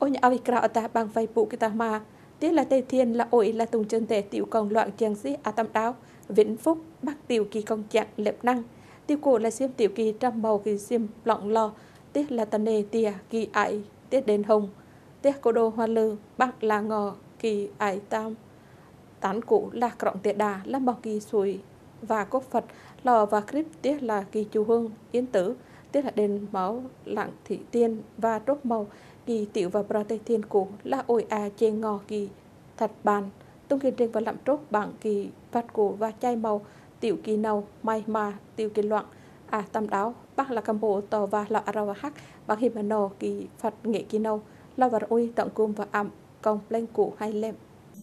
ôi nhà avi krao ta bằng vay phụ kita mà tiếc là tây thiên là ôi là tung chân tề tiểu công loạn chàng sĩ tam đáo vĩnh phúc bắc tiểu kỳ công trạng lệp năng tiêu cổ là xiêm tiểu kỳ trăm màu kỳ xiêm lọng lo tiếc là tần nề tia kỳ ải tiếc đền hồng tiếc cô đô hoa lư bắc là ngò kỳ ải tam tán cụ là cọng tiệt đà là mọc kỳ suối và cốt phật lò và clip tiếc là kỳ chu hương yến tử tiếc là đền máu lặng thị tiên và đốt màu kỳ tiểu và bờ tây thiên cổ là ôi trên ngò kỳ thật bàn tung kiên trên và làm trốt bằng kỳ vạt cổ và chai màu tiểu kỳ nâu may mà tiểu kỳ loạn tam đáo bắc là cam bộ tò và lọ rau và hắc bắc hiệp nô kỳ phật nghệ kỳ nâu lao và ôi tận cung và ẩm công lên cổ hay lem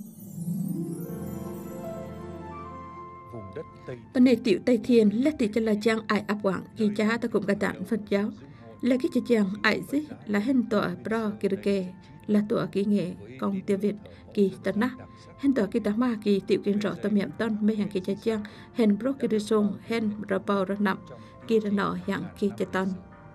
vấn đề tiểu tây thiên là tỷ cho là trang ai áp quảng kỳ cha ta cũng cả tạng Phật giáo là cái cha trang ai gì là hình tọa pro kirke là tọa kỳ nghệ công tiêu Việt kỳ tân na hình tọa kỳ đá ma kỳ tiểu kiến rõ tâm niệm tân mấy hàng kỳ cha trang hình pro kirisong hình rapao rất nặng kỳ ra nọ hàng kỳ cha tân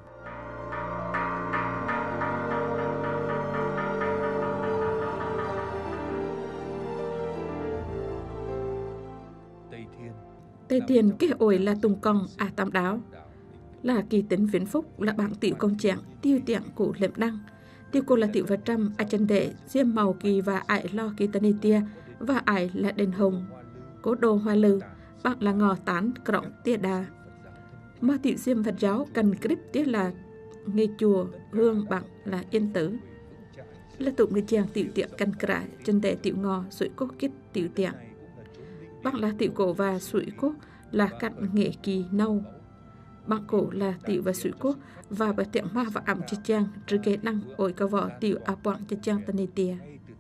Tây Thiên cái ổi là tung công tam đáo là kỳ tính viễn phúc là bảng tiểu công trạng tiêu tiện của lệm năng tiêu cô là tiểu vật trăm chân đệ diêm màu kỳ và ải lo kỳ tân tia và ải là đền hồng cố đô hoa lư bảng là ngò tán cọng tia đà mà tiểu diêm Phật giáo cần clip tiết là nghề chùa hương bảng là yên tử là tụng người chàng tiểu tiện cần cả chân đệ tiểu ngò sủi cốt kết tiểu tiện bác là tiểu cổ và sủi cốt là cặn nghệ kỳ nâu bác cổ là tiểu và sủi cốt và bà tiệm ma và ẩm cho trang trừ kế năng ổi cao vỏ tiểu áp quảng cho trang tân tia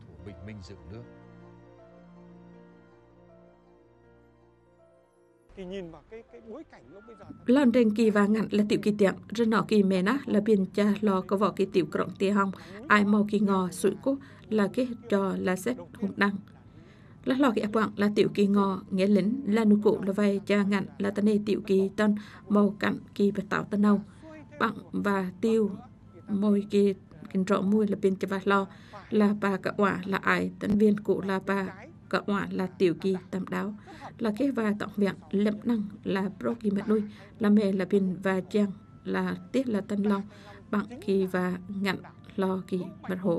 lần đền kỳ và ngặn là tiểu kỳ tiệm rất nọ kỳ mẹ ná là biên cha lo có vỏ kỳ tiểu cọng tia hồng ai màu kỳ ngò sủi cốt là cái trò là xét hùng năng là lò cái áp quảng là tiểu kỳ ngò nghĩa lính là nụ cụ là vay cha ngặn là tân nê tiểu kỳ tân màu cặn kỳ và tạo tân nâu bằng và tiêu môi kỳ kinh rõ mùi là bên cha và lo là bà cả quả là ai tân viên cụ là bà cả quả là tiểu kỳ tam đáo là cái và tổng miệng lệm năng là pro kỳ mật nuôi là mẹ là bên và trang là tiết là tân long bằng kỳ và ngặn lo kỳ mật hổ.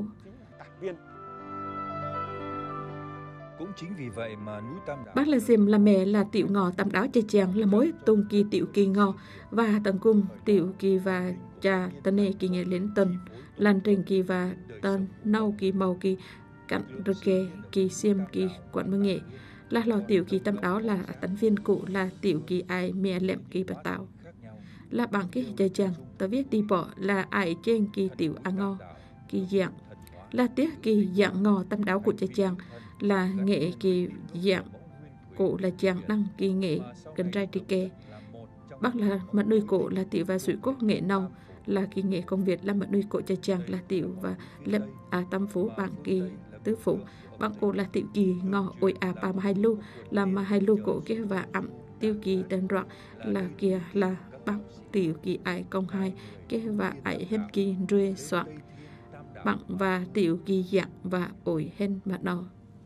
Cũng chính vì vậy mà núi Tam Đảo bác là diềm là mẹ là tiểu ngò tam đáo chơi chàng là mối tung kỳ tiểu kỳ ngò và tầng cung tiểu kỳ và trà tân nê kỳ nghệ lính tân lan trình kỳ và tân nâu kỳ màu kỳ cặn rực kề kỳ xiêm kỳ quận mương nghệ là lò tiểu kỳ tam đáo là tấn viên cụ là tiểu kỳ ai mẹ lệm kỳ bà tạo là bằng cái chơi chàng ta viết đi bỏ là ai trên kỳ tiểu ngò kỳ dạng là tiếc kỳ dạng ngò tam đáo của chơi chàng là nghệ kỳ dạng cổ là chàng năng kỳ nghệ gần rai tri kê bác là mật nuôi cổ là tiểu và sủi cốt nghệ nâu là kỳ nghệ công Việt là mật nuôi cổ cho chàng là tiểu và lệm tam phú bằng kỳ tứ phủ bằng cổ là tiểu kỳ ngò ôi pa mà hai lu là mà hai lu cổ kia và ẩm tiêu kỳ tên roạn là kia là bằng tiểu kỳ ai công hai kia và ai hết kỳ ruê soạn bằng và tiểu kỳ dạng và ổi hen mặt nọ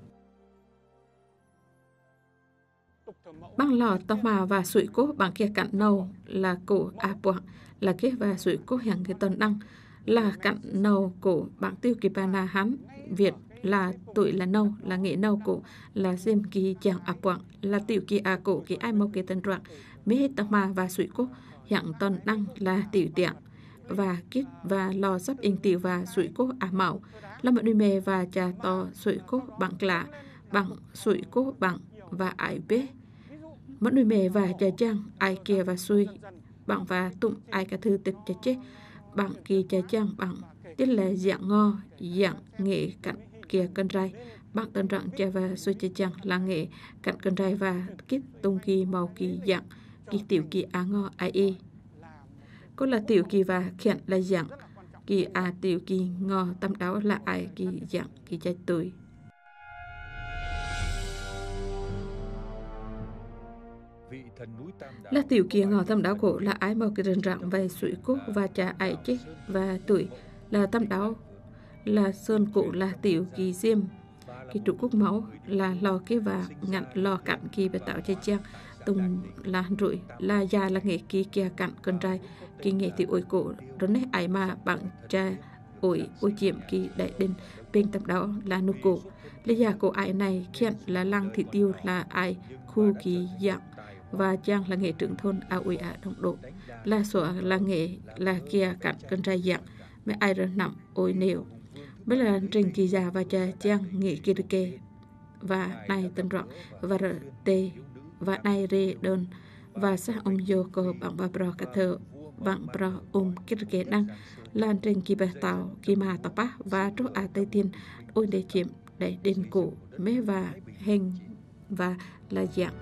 bằng lò tóc mà và sủi cốt bằng kia cặn nâu là cổ quảng là cái và sủi cốt hàng cái tuần đăng là cặn nâu cổ bằng tiêu kỳ bana hán Việt là tuổi là nâu là nghệ nâu cổ là diêm kỳ chàng quảng là tiểu kỳ cổ kỳ ai mâu kỳ tân roạn mấy hết tóc mà và sủi cốt hàng tuần đăng là tiểu tiạng và kít và lò sắp in tiểu và sủi cốt mạo là một đôi mè và trà to sủi cốt bằng lạ bằng sủi cốt bằng và ải bế mất nuôi mẹ và trà trang ai kia và xuôi bằng và tụng ai cả thư tịch trà chết bằng kỳ trà trang bằng tiết là dạng ngò dạng nghệ cặn kia cân rai bằng tân rặng trà và xuôi trà trang là nghệ cặn cân rai và kít tung kỳ màu kỳ dạng kỳ tiểu kỳ ngò ai có là tiểu kỳ và khiển là dạng kỳ tiểu kỳ ngò tam đáo là ai kỳ dạng kỳ trai tuổi là tiểu kỳ ngò tam đáo cổ là ái màu kỳ rần rặng về sủi cốt và trà ải chết và tuổi là tam đáo là sơn cụ là tiểu kỳ diêm kỳ trụ quốc máu là lò kia và ngặn lò cặn kỳ về tạo chơi trang tùng là rụi là già là nghệ kỳ kia cặn con trai kỳ nghệ thì ổi cổ đó nét ai mà bằng cha ổi chiếm kỳ đại đền bên tập đó là nụ cổ lý giả cổ ai này khiển là lăng thị tiêu là ai khu kỳ dạng và trang là nghệ trưởng thôn a ủi a đồng độ là sủa là nghệ là kia cặn con trai dạng mấy ai rồi nằm ôi nêu mới là trình kỳ già và cha trang nghệ kia kê và này tân rộng và tê và này rê đơn và sa ông vô cô bằng bà bro cả thơ bằng bro kia kê năng lan trình kỳ bà tàu kỳ mà tập á và trúc a tây thiên ôi để chiếm để đền cổ mấy và hình và là dạng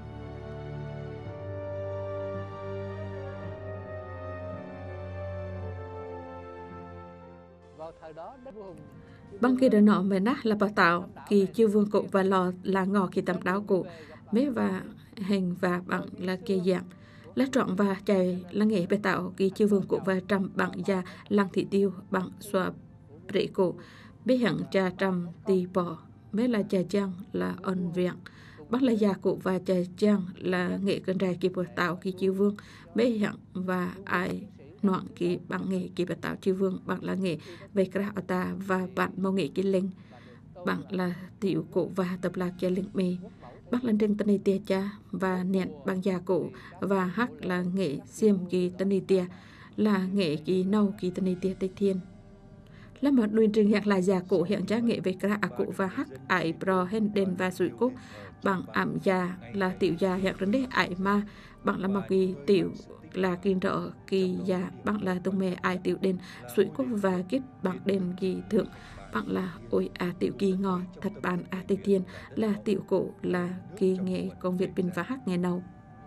bằng kỳ đợt nọ mẹ nát là bà tạo kỳ chiêu vương cụ và lò là ngò kỳ tầm đáo cụ mấy và hình và bằng là kia dạng lá trọn và chạy là nghệ bà tạo kỳ chiêu vương cụ và trăm bằng da lăng thị tiêu bằng xóa bể cụ biết hẳn cha trăm tì bò mấy là cha trang là ẩn viện bắt là già cụ và cha trang là nghệ cơn đài kỳ bà tạo kỳ chiêu vương mấy hẳn và ai noạn kỳ bằng nghệ kỳ bà tạo chiêu vương bằng là nghệ về krata và bạn mâu nghệ kỳ linh bằng là tiểu cổ và tập lạc kia linh mê bác lần trên tân tia cha và nẹn bằng già cổ và hắc là nghệ xiêm kỳ tân tia là nghệ kỳ nâu kỳ tân tia tây thiên là một nuôi trình hiện là già cổ hiện giá nghệ về kra cổ và hắc ải pro hen đen và sủi cốt bằng ảm già là tiểu già hiện đến đấy ải ma bằng là một kỳ tiểu là kỳ rợ kỳ già bằng là tung mê ai tiểu đen sủi cốt và kết bằng đen kỳ thượng bằng là ôi tiểu kỳ ngò thật bàn tây thiên là tiểu cổ là kỳ nghệ công việc bình và hắc ngày nào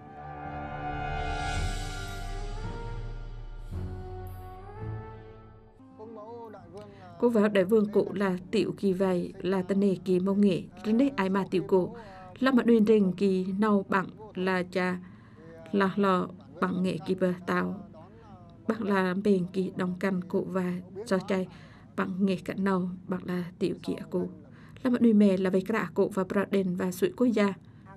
cô vào đại vương cụ là tiểu kỳ vầy là tân nề kỳ mông nghệ đến đấy ai mà tiểu cổ là mặt đuyên trình kỳ nâu bằng là cha là lò bằng nghệ kỳ bờ tàu bằng là bền kỳ đồng căn cụ và do chay bằng nghệ cận nâu bằng là tiểu kỳ cụ là mặt đuôi mè là về cả cụ và bờ đền và sủi cối da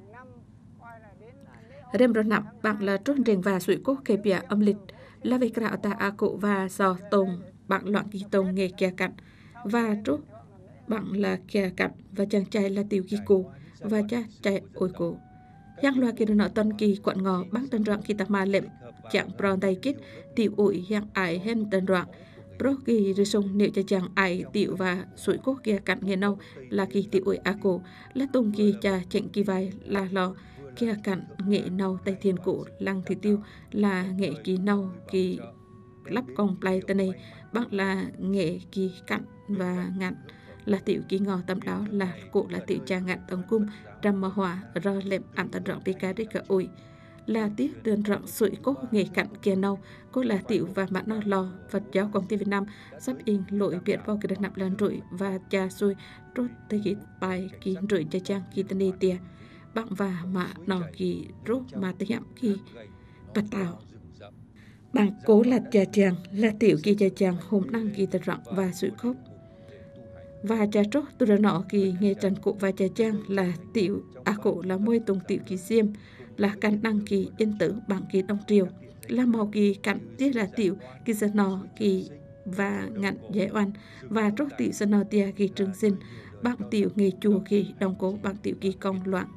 đêm rồi nằm bằng là trốn trình và sủi cốt kê bìa âm lịch là về cả ta cụ và do tùng bằng loạn kỳ tông nghề kia cặn và trúc bằng là kia cặn và chàng trai là tiểu kỳ cụ và cha trai ôi cụ yang loa kỳ nọ tân kỳ quận ngò băng tân rạng kỳ tập ma lệm chàng pron tay kít tiểu ủi yang ải hen tân rạng pro kỳ rư sung nếu cho chàng ải tiểu và sủi cốt kia cặn nghe nâu là kỳ tiểu ủi cổ là tung kỳ cha chệnh kỳ vai là lò kia cặn nghệ nâu tây thiên cụ lăng thị tiêu là nghệ kỳ nâu kỳ lắp công play tên này bằng là nghệ kỳ cặn và ngặn là tiểu kỳ ngò tâm đó là cụ là tiểu cha ngặn tông cung trăm mà hòa ro lệm ảm tận rộng pk đi cả ủi là tiếc đơn rộng sủi cốt nghề cặn kia nâu cô là tiểu và mãn no lò Phật giáo công ty Việt Nam sắp in lội biệt vào cái đất nạp lần rưỡi và cha xui rốt tới kỳ bài kỳ rưỡi cha trang kỳ tân đi tia bằng và mạ nọ kỳ rốt mà tới nhậm kỳ bạch tàu bằng cố là cha chàng là tiểu kỳ cha chàng hôm năng kỳ tận rộng và sủi khóc và cha trốt từ đó nọ kỳ nghe trần cụ và cha chàng là tiểu cổ là môi tùng tiểu kỳ diêm là căn năng kỳ yên tử bằng kỳ đông triều là màu kỳ cặn tiết là tiểu kỳ dân nọ kỳ và ngặn dễ oan và trốt tiểu dân nọ tia kỳ trường sinh bằng tiểu nghề chùa kỳ đồng cố bằng tiểu kỳ công loạn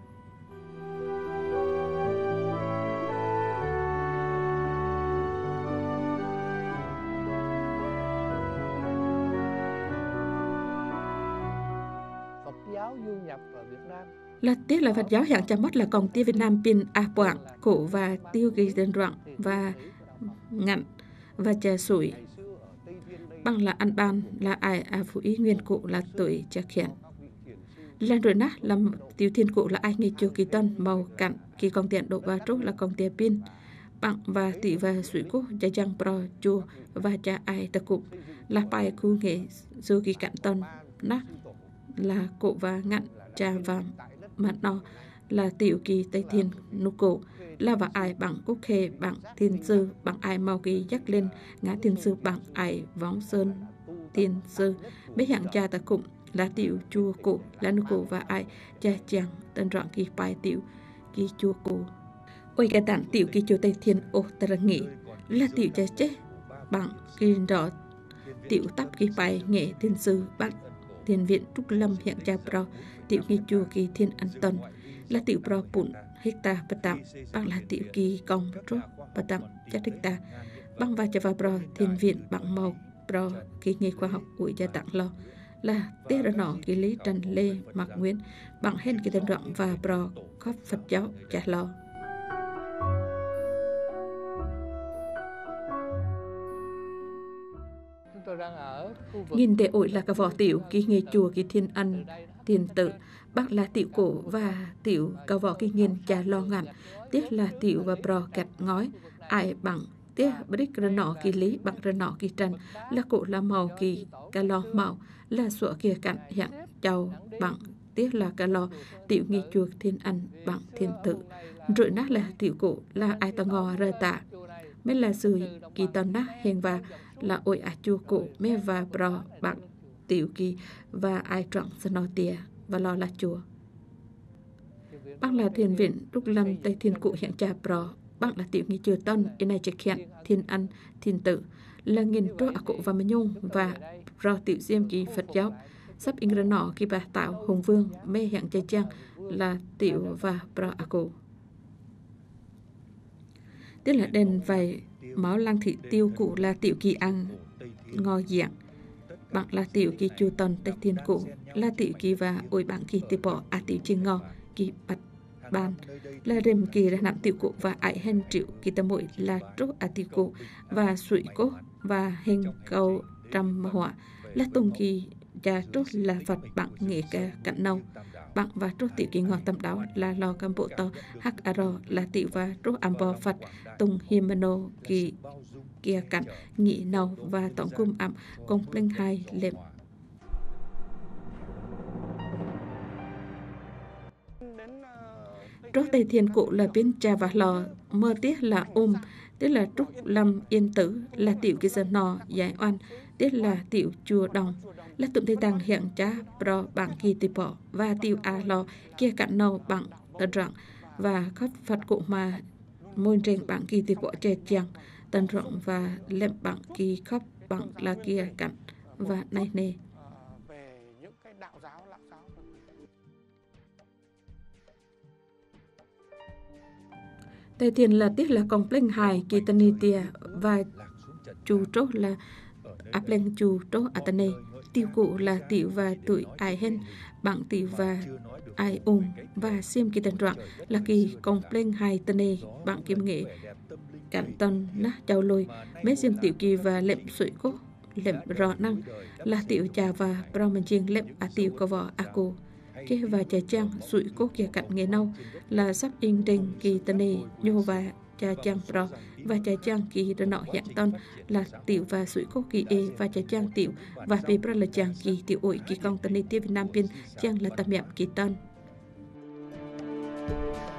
là tiếc là Phật giáo hiện chăm mất là công ty Việt Nam pin quảng cổ và tiêu kỳ dân rộng và ngặn và trà sủi bằng là ăn ban là ai phụ ý nguyên cụ là tuổi trà khiển lan rồi nát làm tiêu thiên cụ là ai nghe chiều kỳ tân màu cặn kỳ công tiền độ và trúc là công tiền pin bằng và tỷ và sủi cốt trà răng pro chua và trà ai ta cụ là bài khu nghệ dư kỳ cặn tân nát là cụ và ngặn trà và mặt nó là tiểu kỳ tây thiên nụ cổ là và ai bằng cúc khê bằng thiên sư bằng ai mau kỳ dắt lên ngã thiên sư bằng ai võng sơn tiền sư bé hạng cha ta cũng là tiểu chua cổ là nô cổ và ai cha chàng tân rọn kỳ bài tiểu kỳ chua cổ ôi cái tản tiểu kỳ chua tây thiên ô ta nghĩ là tiểu cha chết bằng kỳ đỏ tiểu tắp kỳ bài nghệ thiên sư bắt tiền viện trúc lâm hiện cha pro tiểu kỳ chua kỳ thiên an tân là tiểu pro bụn hecta bát tạm bằng là tiểu kỳ công trúc bát tạm chất hecta bằng và cha pro thiên viện bằng màu pro kỳ nghề khoa học của gia tặng lo là tiết ra nọ kỳ lý trần lê mạc nguyễn bằng hen kỳ tân đoạn và pro khóc phật giáo cha lo nghìn để ổi là cả vỏ tiểu kỳ nghề chùa kỳ thiên ân tiền tự bác là tiểu cổ và tiểu cả vỏ kỳ nghiên cha lo ngặn tiếc là tiểu và pro kẹt ngói ai bằng tiếc brick ra nọ kỳ lý bằng ra nọ kỳ trần là cổ là màu kỳ cả lo màu là sủa kia cặn hiện châu bằng tiếc là cả lo tiểu nghi chùa thiên ân bằng thiên tự rồi nát là tiểu cổ là ai ta ngò rơi tạ mới là sùi kỳ tần nát hèn và là ôi à chua cổ mê và pro bằng tiểu kỳ và ai trọng sân nó tìa và lo là chùa bằng là thiền viện trúc lâm tây thiên cụ hiện trà pro bằng là tiểu nghi chùa tân này trực hiện thiên ân thiên tự là nghìn trô à cổ và mà nhung và pro tiểu diêm kỳ phật giáo sắp in ra nọ khi bà tạo hùng vương mê hiện chạy trang là tiểu và pro à cổ tức là đền vầy máu lang thị tiêu cụ là tiểu kỳ ăn ngò dạng bằng là tiểu kỳ chùa tần tây thiên cụ là tiểu kỳ và ôi bằng kỳ tiêu bỏ à tiểu chi ngò kỳ bạch ban là rem kỳ là nặng tiểu cụ và ải hen triệu kỳ tâm muội là trúc à tiểu cụ và sụi cốt và hình cầu trăm họa là tung kỳ cha trúc là Phật bằng nghệ ca cạnh nâu bằng và trúc tiểu kỳ ngọt tâm đáo là lo cam bộ to hắc aro là tiểu và trúc ambo Phật tung himano kỳ kia cạnh nghị nâu và tổng cung ẩm công linh hai lệm trúc tây thiên cụ là biến trà và lò mơ tiết là tức là trúc lâm yên tử là tiểu kỳ dân nò giải oan tiết là tiểu chùa đồng là tụm tây tăng hiện cha pro bằng kỳ tì bỏ và tiểu a lò kia cạnh nâu bằng tân rộng và khắp phật cụ mà môn trên bằng kỳ tì bỏ chè chàng tân rộng và lem bằng kỳ khắp bằng là kia cạnh và này nè tây thiên là tiết là công linh hài kỳ tân tia và chủ chốt là áp lên chủ chốt atane tiêu cụ là tiểu và tuổi ai hen bằng tiểu và ai và xiêm kỳ tân rộng là kỳ công linh hài tane bằng kim nghệ cạnh tân nát châu lôi mấy xiêm tiểu kỳ và lệm sụi cốt lệm rõ năng là tiểu trà và pro mình chiên lệm à tiểu có vỏ à cô kế và trà trang sụi cốt kia cạnh nghề nâu là sắp in trình kỳ tân nhô và trà trang pro và trà trang kỳ đơn nọ hiện tân là tiểu và sụi cốt kỳ e và trà trang tiểu và vì pro là trang kỳ tiểu ổi kỳ công tân tiêu Việt Nam biên trang là tầm yểm kỳ tân